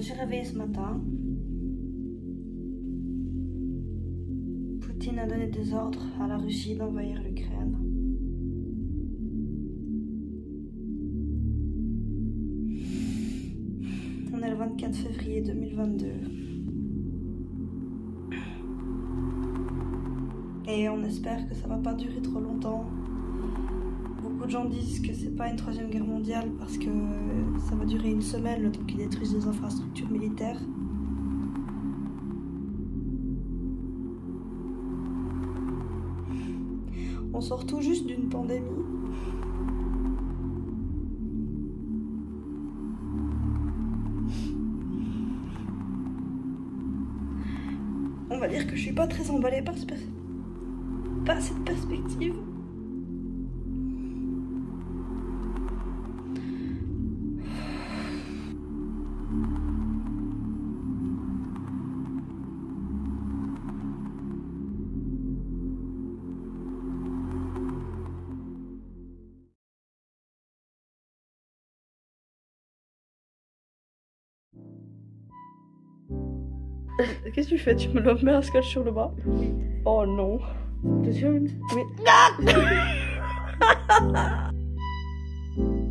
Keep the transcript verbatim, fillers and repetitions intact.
suis réveillée ce matin. Poutine a donné des ordres à la Russie d'envahir l'Ukraine. On est le vingt-quatre février deux mille vingt-deux. Et on espère que ça va pas durer trop longtemps. Beaucoup de gens disent que c'est pas une troisième guerre mondiale parce que ça va durer une semaine le temps qu'ils détruisent des infrastructures militaires. On sort tout juste d'une pandémie. On va dire que je suis pas très emballée par, ce pers par cette perspective. Qu'est-ce que tu fais? Tu me le mets un scotch sur le bras? Oui. Oh non. T'es sûre? Oui.